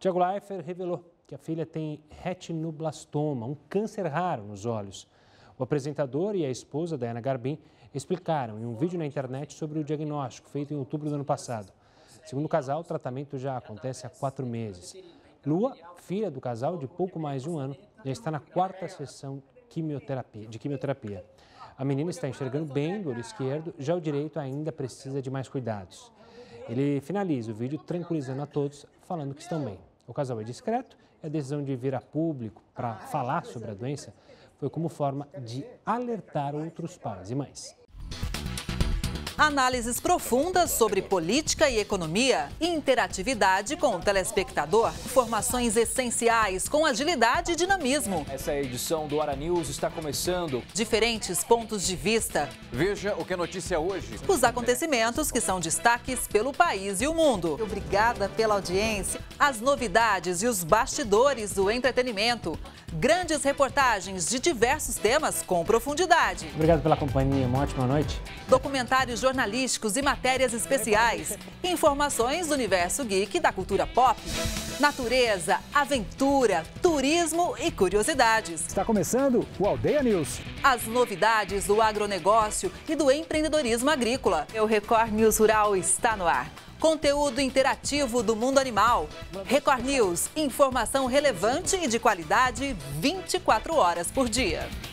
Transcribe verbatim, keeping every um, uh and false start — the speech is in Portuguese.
Tiago Leifert revelou que a filha tem retinoblastoma, um câncer raro nos olhos. O apresentador e a esposa, Diana Garbin, explicaram em um vídeo na internet sobre o diagnóstico feito em outubro do ano passado. Segundo o casal, o tratamento já acontece há quatro meses. Lua, filha do casal de pouco mais de um ano, já está na quarta sessão quimioterapia, de quimioterapia. A menina está enxergando bem do olho esquerdo, já o direito ainda precisa de mais cuidados. Ele finaliza o vídeo tranquilizando a todos, falando que estão bem. O casal é discreto e a decisão de vir a público para falar sobre a doença foi como forma de alertar outros pais e mães. Análises profundas sobre política e economia, interatividade com o telespectador, informações essenciais com agilidade e dinamismo. Essa edição do Ara News está começando. Diferentes pontos de vista. Veja o que é notícia hoje. Os acontecimentos que são destaques pelo país e o mundo. Obrigada pela audiência. As novidades e os bastidores do entretenimento. Grandes reportagens de diversos temas com profundidade. Obrigado pela companhia, uma ótima noite. Documentários jornalísticos e matérias especiais. Informações do universo geek e da cultura pop. Natureza, aventura, turismo e curiosidades. Está começando o Aldeia News. As novidades do agronegócio e do empreendedorismo agrícola. O Record News Rural está no ar. Conteúdo interativo do mundo animal. Record News, informação relevante e de qualidade vinte e quatro horas por dia.